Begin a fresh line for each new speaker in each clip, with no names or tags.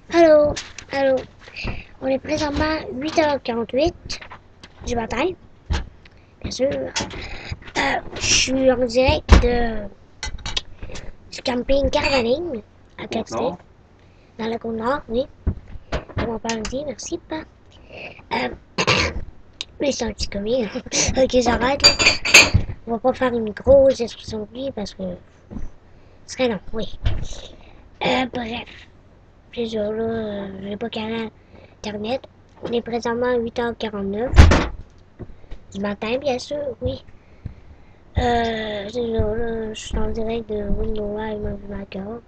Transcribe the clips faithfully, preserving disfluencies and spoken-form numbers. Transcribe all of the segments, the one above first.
Allô, allô. On est présentement huit heures quarante-huit du matin, bien sûr. Euh, je suis en direct de, du camping Caravaning à Castille, dans le Côte-Nord, oui. Comme on parle dit, merci, pas. Euh, mais c'est un petit comique. Ok, j'arrête, là. On va pas faire une grosse description de lui parce que ce serait long, oui. Euh, bref. C'est ça, là, euh, j'ai pas calé Internet. On est présentement à huit heures quarante-neuf du matin, bien sûr, oui. Euh, c'est ça, là, je suis en direct de Windows Live Navigator.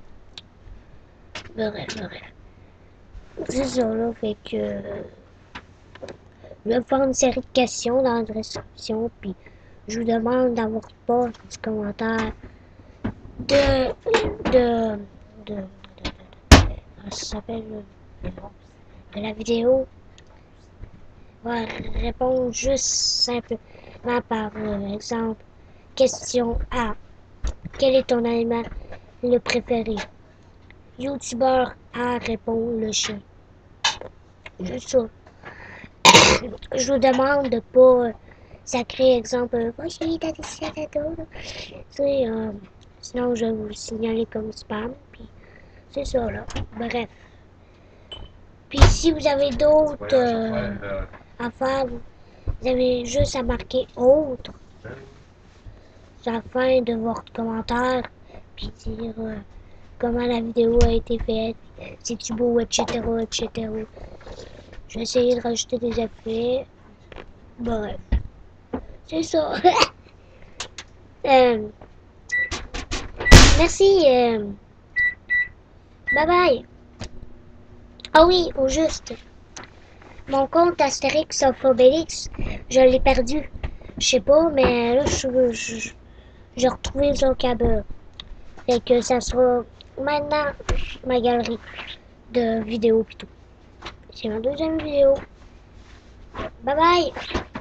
Bref, bref. C'est ça, là, fait que... euh, je vais faire une série de questions dans la description, puis je vous demande d'avoir pas de commentaires de... de... de... de... de, de ça s'appelle... de la vidéo. On va répondre juste simplement par euh, exemple. Question A. Quel est ton animal le préféré? Youtubeur A répond le chien. Juste ça. Je vous demande de pas euh, sacrer exemple. Euh, Va chier, t'as décidé à ta euh, Sinon, je vais vous le signaler comme spam. Puis, c'est ça, là. Bref. Puis, si vous avez d'autres euh, affaires, vous avez juste à marquer autre à la fin de votre commentaire, puis dire euh, comment la vidéo a été faite, si tu beau, et cetera, et cetera. Je vais essayer de rajouter des effets. Bref, c'est ça. euh, merci. Euh, bye bye. Ah oui, au juste. Mon compte Astérix of Obélix, je l'ai perdu. Je sais pas, mais là, je je- j'ai retrouvé le vocabulaire. Fait que ça sera maintenant ma galerie de vidéos pis tout. C'est ma deuxième vidéo. Bye bye!